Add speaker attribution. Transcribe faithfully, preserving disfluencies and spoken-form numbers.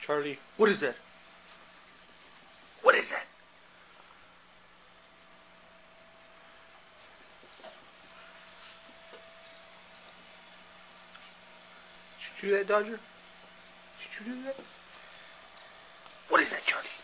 Speaker 1: Charlie, what is that? What is that? Did you do that, Dodger? Did you do that? What is that, Charlie?